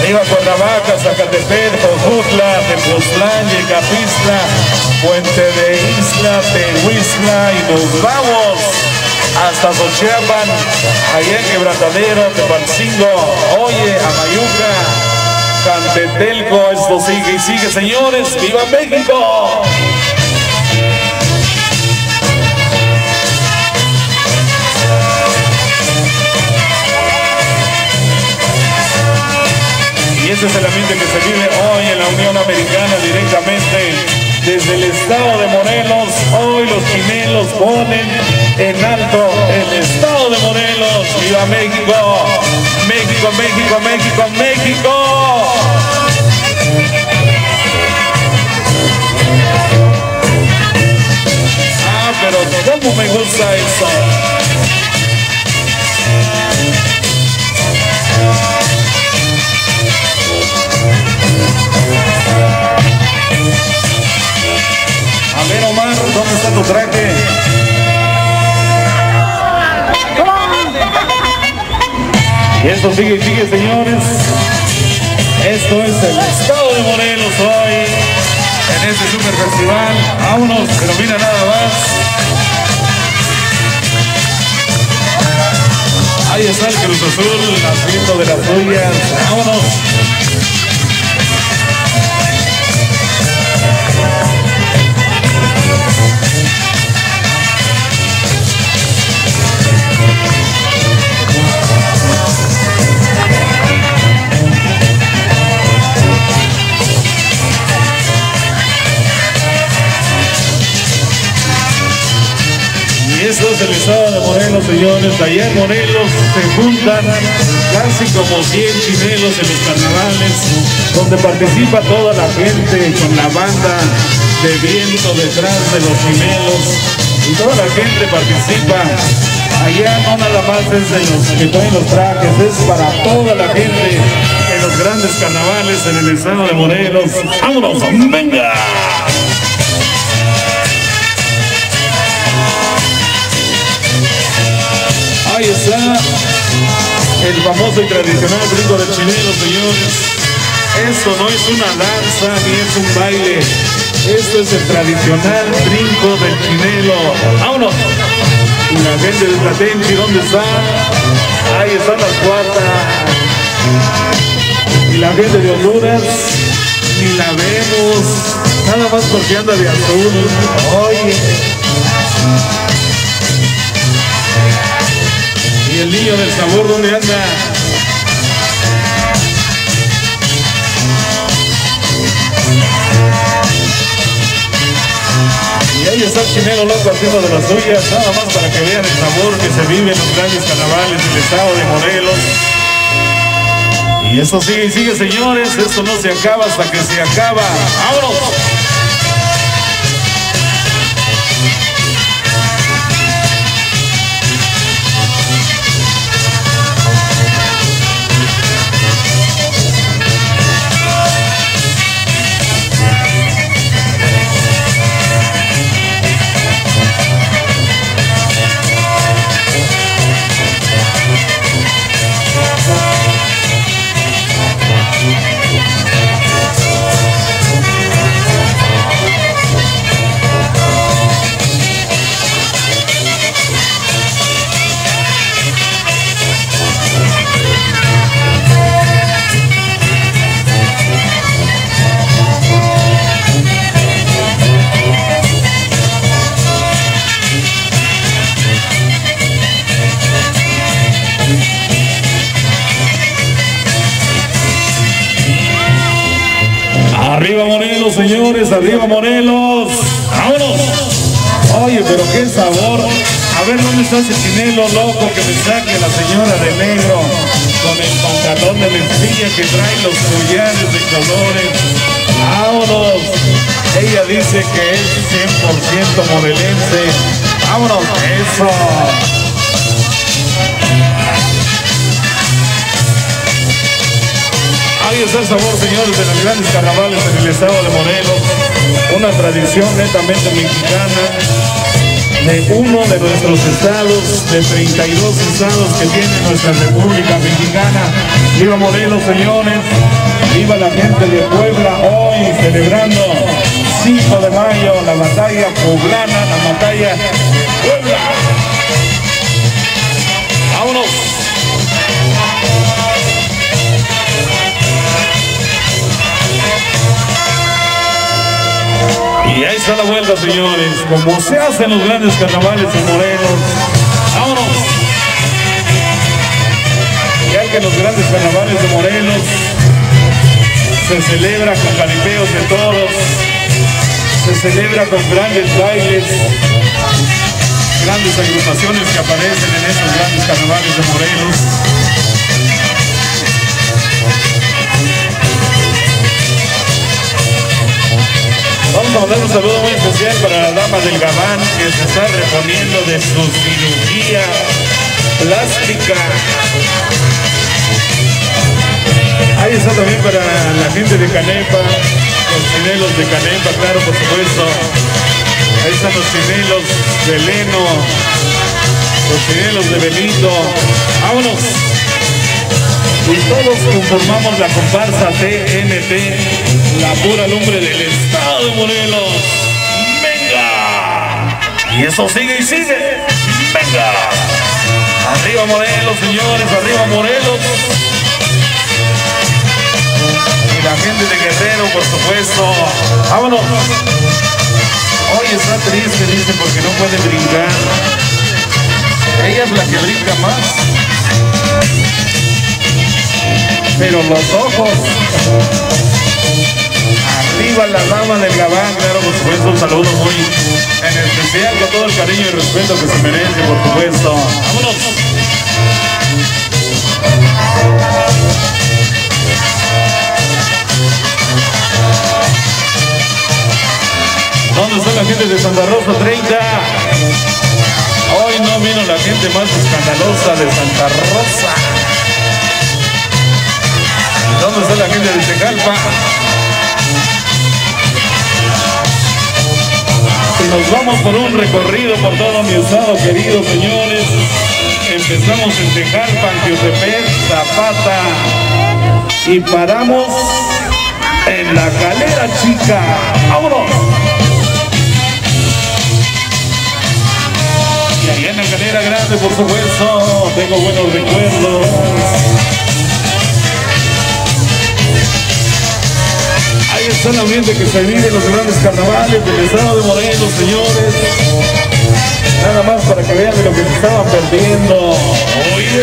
Arriba Cuernavaca, Zacatepec, Jojutla, Tepoztlán, Yecapistla, Puente de Isla, Tehuistla y nos vamos hasta Xochiapan, allá en Quebrantadero, Tepalcingo, Oye, Amayuca, Cantetelco. Esto sigue y sigue, señores. ¡Viva México! Y ese es el ambiente que se vive hoy en la Unión Americana directamente desde el estado de Morelos. Hoy los chinelos ponen en alto el estado de Morelos. ¡Viva México! ¡México, México, México, México! Ah, pero cómo me gusta eso. A ver, Omar, ¿dónde está tu traje? Y esto sigue y sigue, señores. Esto es el estado de Morelos hoy en este super festival. Vámonos, pero mira nada más. Ahí está el Cruz Azul haciendo de las suyas. Vámonos. Y esto es el estado de Morelos, señores. Allá en Morelos se juntan casi como 100 chinelos en los carnavales, donde participa toda la gente con la banda de viento detrás de los chinelos. Y toda la gente participa. Allá no nada más es de los que traen los trajes, es para toda la gente en los grandes carnavales en el estado de Morelos. ¡Vámonos! ¡Venga! Ahí está el famoso y tradicional brinco del chinelo, señores. Esto no es una danza ni es un baile. Esto es el tradicional brinco del chinelo. ¡Vámonos! Y la gente de Tlatenchi, ¿dónde está? Ahí están las cuartas. Y la gente de Honduras, ni la vemos. Nada más porque anda de azul. Oye. Y el niño del sabor, ¿dónde anda? Y ahí está el chinelo loco haciendo de las suyas, nada más para que vean el sabor que se vive en los grandes carnavales del estado de Morelos. Y esto sigue y sigue, señores. Esto no se acaba hasta que se acaba. ¡Vámonos! ¡Arriba Morelos, señores! ¡Arriba Morelos! ¡Vámonos! Oye, pero qué sabor. A ver, ¿dónde está ese chinelo loco que me saque la señora de negro con el pantalón de mezclilla que trae los collares de colores? ¡Vámonos! Ella dice que es 100% morelense. ¡Vámonos! ¡Eso! Ahí está el sabor, señores, de los grandes carnavales en el estado de Morelos. Una tradición netamente mexicana de uno de nuestros estados, de 32 estados que tiene nuestra República Mexicana. Viva Morelos, señores. Viva la gente de Puebla, hoy celebrando 5 de mayo, la batalla poblana, la batalla Puebla. ¡Vámonos! Y ahí está la vuelta, señores, como se hacen los grandes carnavales en Morelos. ¡Vámonos! Ya que los grandes carnavales de Morelos se celebra con caripeos de toros, se celebra con grandes bailes, grandes agrupaciones que aparecen en estos grandes carnavales de Morelos. Vamos a mandar un saludo muy especial para la dama del Gabán, que se está reponiendo de su cirugía plástica. Ahí está también para la gente de Canepa, los chinelos de Canepa, claro, por supuesto. Ahí están los chinelos de Leno, los chinelos de Benito. ¡Vámonos! Y todos conformamos la comparsa TNT, la pura lumbre del estado de Morelos. ¡Venga! Y eso sigue y sigue. ¡Venga! Arriba Morelos, señores, arriba Morelos. Y la gente de Guerrero, por supuesto. ¡Vámonos! Hoy está triste, dice, porque no puede brincar. Ella es la que brinca más. Pero los ojos. Arriba la dama del Gabán, claro, por supuesto, un saludo muy en especial, con todo el cariño y respeto que se merece, por supuesto. ¡Vámonos! ¿Dónde está la gente de Santa Rosa 30? Hoy no vino la gente más escandalosa de Santa Rosa. ¿Dónde está la gente de Tecalpa? Y nos vamos por un recorrido por todo mi estado, queridos señores. Empezamos en Tecalpa, Teotepec, Zapata y paramos en la Calera Chica. ¡Vámonos! Y allá en la Calera Grande, por supuesto, tengo buenos recuerdos. Ahí está el ambiente que se vive en los grandes carnavales del estado de Morelos, señores. Nada más para que vean de lo que se estaban perdiendo. Oye.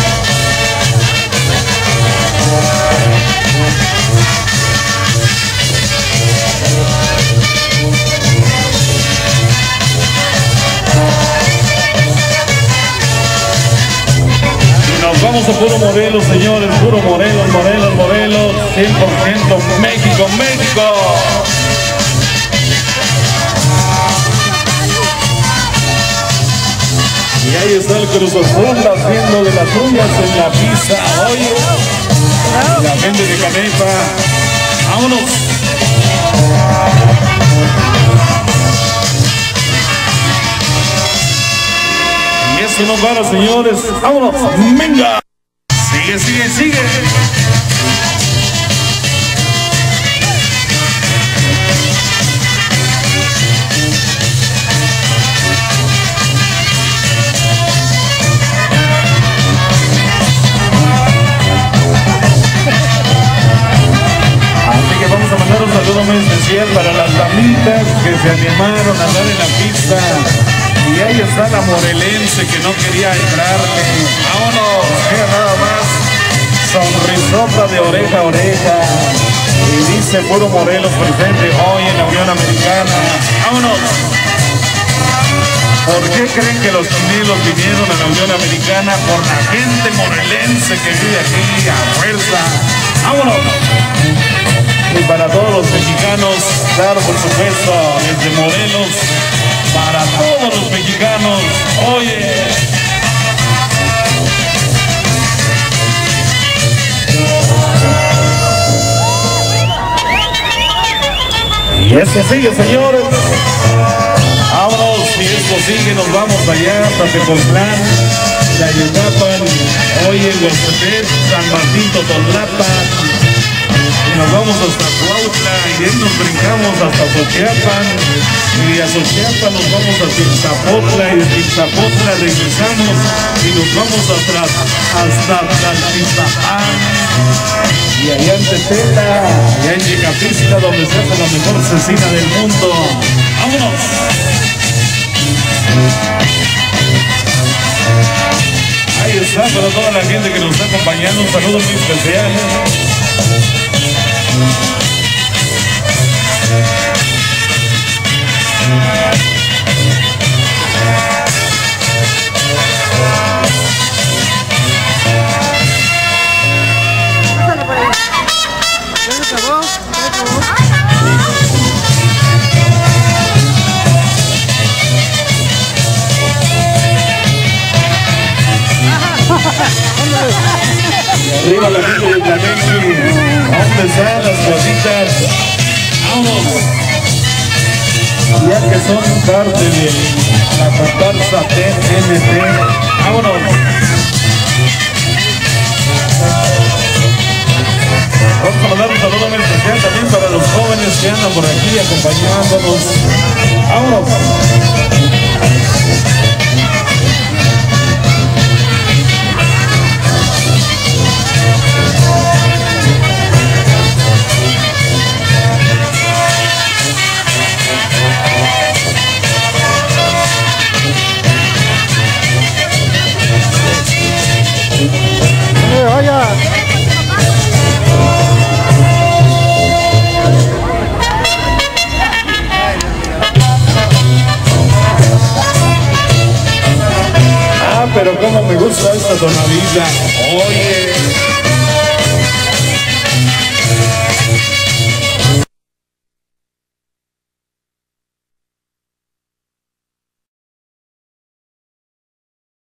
Nos vamos a puro Morelos, señores, puro Morelos, Morelos, Morelos, 100% México, México. Y ahí está el Cruz Azul haciendo de las suyas en la pista. Oye, la gente de Canepa, vámonos. Y eso no para, señores. ¡Vámonos! ¡Venga! Sigue, sigue, sigue. Así que vamos a mandar un saludo muy especial para las damitas que se animaron a andar en la pista. Y ahí está la morelense que no quería entrarle. ¡Vámonos! Mira nada más. Sonrisota de oreja a oreja. Y dice puro Morelos presente hoy en la Unión Americana. ¡Vámonos! ¿Por qué creen que los chinelos vinieron a la Unión Americana? Por la gente morelense que vive aquí a fuerza. ¡Vámonos! Y para todos los mexicanos, claro, por supuesto, desde Morelos, para todos los mexicanos, oye. Y esto sigue, señores. Vámonos, si esto sigue, nos vamos allá hasta Tepoztlán. Tayucapan, hoy en Huastepec, San Martín, Totonlapa, y nos vamos hasta Cuautla, y de ahí nos brincamos hasta Xochiapan, y a Xochiapan nos vamos a Tixapotla, y de Tixapotla regresamos y nos vamos hasta Tlaltizapán, y allá en Tetela, allá en Yecapixtla, donde se hace la mejor cecina del mundo. ¡Vámonos! Ahí está, para toda la gente que nos está acompañando, un saludo muy especial. Pásale por ahí. Ya se acabó, ya se acabó. Arriba la gente de Tlanequi, ¿dónde están las cositas? ¡Vámonos! Ya que son parte de la comparsa TNT, ¡vámonos! Vamos a mandar un saludo muy especial también para los jóvenes que andan por aquí acompañándonos. ¡Vámonos! Vaya. Pero como me gusta esta tonadita. Hoy